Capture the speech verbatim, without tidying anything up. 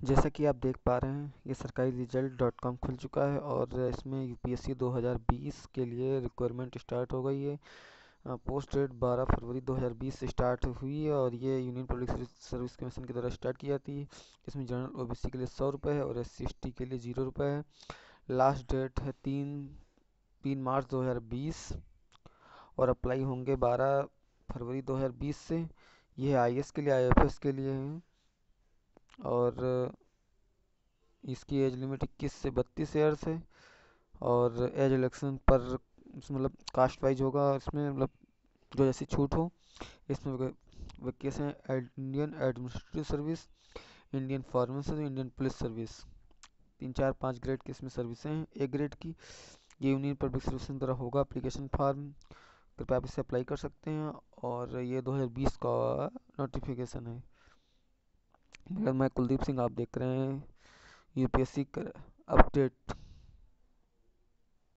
जैसा कि आप देख पा रहे हैं, ये सरकारी रिजल्ट डॉट कॉम खुल चुका है और इसमें यूपीएससी दो हज़ार बीस के लिए रिक्वायरमेंट स्टार्ट हो गई है। पोस्ट डेट बारह फरवरी दो हज़ार बीस से स्टार्ट हुई है और ये यूनियन पब्लिक सर्विस कमीशन की द्वारा स्टार्ट की जाती है। इसमें जनरल ओबीसी के लिए सौ रुपये है और एस सी एस टी के लिए जीरो रुपये है। लास्ट डेट है तीन तीन मार्च दो हज़ार बीस और अप्लाई होंगे बारह फरवरी दो हज़ार बीस से। यह आई ए एस के लिए, आई एफ एस के लिए है और इसकी एज लिमिट इक्कीस से बत्तीस ईयर्स है और एज इलेक्शन पर मतलब कास्ट वाइज होगा। इसमें मतलब जो जैसी छूट हो। इसमें vacation Indian administrative service, Indian foreign service, Indian police service, तीन चार पाँच ग्रेड की इसमें सर्विसें हैं। एक ग्रेड की ये यूनियन पब्लिक सर्विस द्वारा होगा। एप्लीकेशन फॉर्म कृपया आप इसे अप्लाई कर सकते हैं और ये दो हज़ार बीस का नोटिफिकेशन है। मैं कुलदीप सिंह, आप देख रहे हैं यूपीएससी अपडेट।